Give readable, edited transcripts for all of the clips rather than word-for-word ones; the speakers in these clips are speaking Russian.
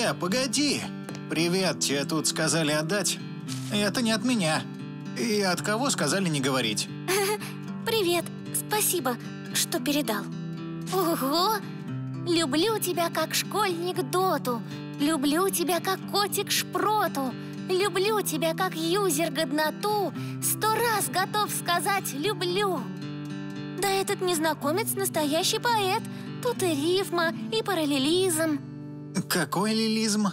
погоди! Привет, тебе тут сказали отдать. Это не от меня. И от кого сказали не говорить. Привет, спасибо, что передал. Ого! Люблю тебя, как школьник Доту. Люблю тебя, как котик Шпроту. Люблю тебя, как юзер Годноту. 100 раз готов сказать «люблю». Да этот незнакомец настоящий поэт. Тут и рифма, и параллелизм. Какой лилизм?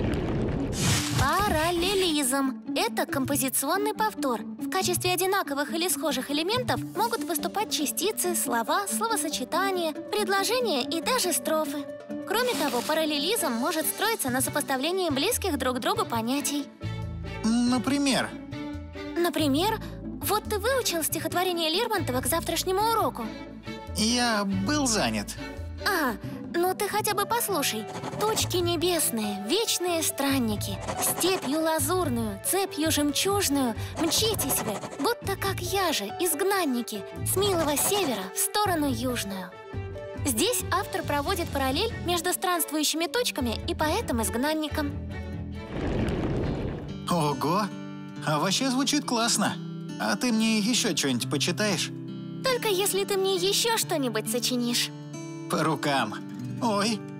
Параллелизм – это композиционный повтор. В качестве одинаковых или схожих элементов могут выступать частицы, слова, словосочетания, предложения и даже строфы. Кроме того, параллелизм может строиться на сопоставлении близких друг другу понятий. Например? Например, вот ты выучил стихотворение Лермонтова к завтрашнему уроку. Я был занят. Ну ты хотя бы послушай. Тучки небесные, вечные странники, степью лазурную, цепью жемчужную мчитесь вы, будто как я же, изгнанники, с милого севера в сторону южную. Здесь автор проводит параллель между странствующими точками и поэтом-изгнанником. Ого! А вообще звучит классно. А ты мне еще что-нибудь почитаешь? Только если ты мне еще что-нибудь сочинишь. По рукам. Ой,